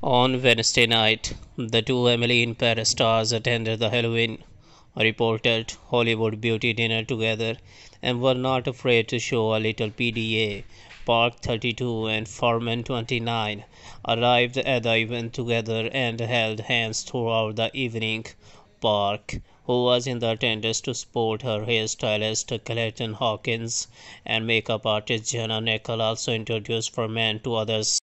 On Wednesday night, the two Emily in Paris stars attended the Halloween reported Hollywood beauty dinner together and were not afraid to show a little PDA. Park 32 and Forman 29 arrived at the event together and held hands throughout the evening. Park, who was in the attendance to support her hairstylist Clayton Hawkins and makeup artist Jenna Nickel, also introduced Forman to others.